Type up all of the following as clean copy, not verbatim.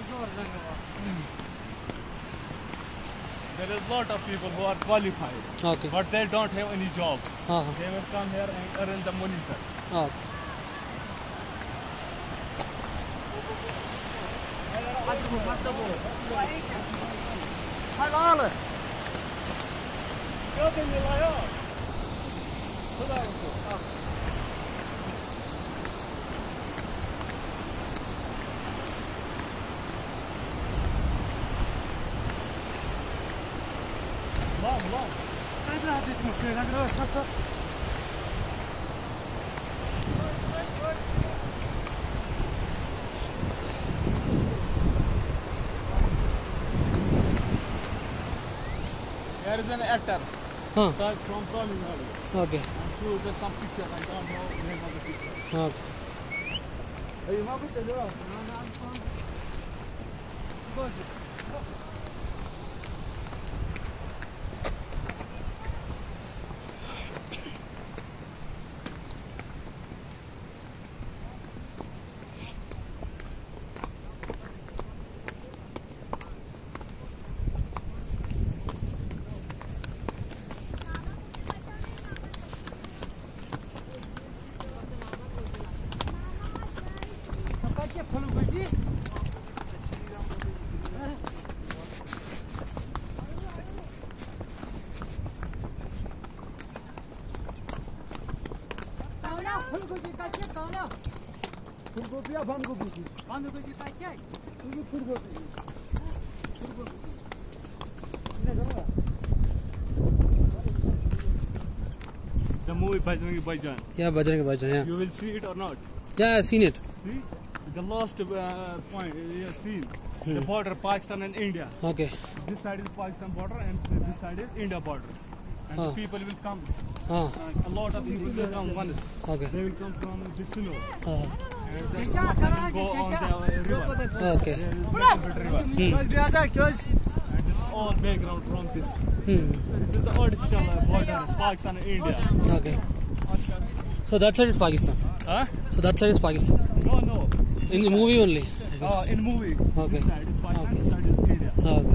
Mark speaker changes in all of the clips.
Speaker 1: There is a lot of people who are qualified,
Speaker 2: Okay.
Speaker 1: but they don't have any job.
Speaker 2: Uh-huh.
Speaker 1: They will come here and earn the money, sir.
Speaker 2: Oh.
Speaker 1: Long. There is an actor
Speaker 2: Huh.
Speaker 1: from Tamil Nadu.
Speaker 2: Okay.
Speaker 1: I'm sure there's some picture. I don't know the name of the picture.
Speaker 2: Okay.
Speaker 1: Hey, you know what to do?
Speaker 3: फूलगोभी या बंद गोभी थी
Speaker 4: बंद गोभी का क्या
Speaker 3: फूलगोभी
Speaker 1: The movie Bajrangi Bhaijaan.
Speaker 2: Yeah, Bajrangi Bhaijaan, yeah.
Speaker 1: You will see it or not?
Speaker 2: Yeah, I've seen it.
Speaker 1: See? The last point, scene. The border, Pakistan and India.
Speaker 2: Okay.
Speaker 1: This side is Pakistan border and this side is India border. And the people will come.
Speaker 2: Ah.
Speaker 1: A lot of people will come once.
Speaker 2: Okay.
Speaker 1: They will come from Bisino.
Speaker 2: Uh-huh.
Speaker 1: And they will go on the river.
Speaker 2: Okay.
Speaker 1: There is a river. And this is all background from this. This is the artificial border, Pakistan and India.
Speaker 2: Okay. So that side is Pakistan.
Speaker 1: Huh?
Speaker 2: So that side is Pakistan.
Speaker 1: No.
Speaker 2: In the movie only.
Speaker 1: In movie.
Speaker 2: Okay.
Speaker 1: This side is Pakistan,
Speaker 2: Okay.
Speaker 1: this side is India.
Speaker 2: Okay.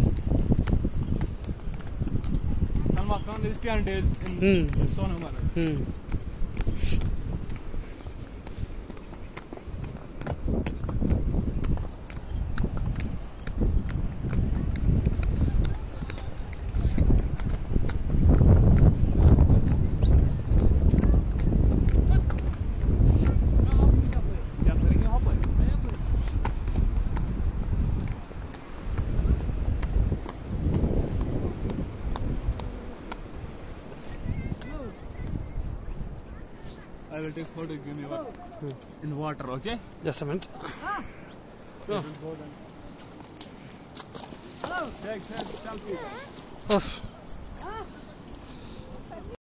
Speaker 1: Salman Khan is 10 days in Sonamarg. I will take photo, give me one. In water, okay?
Speaker 2: Just a minute.
Speaker 1: Go then. Take selfie.
Speaker 2: Oh.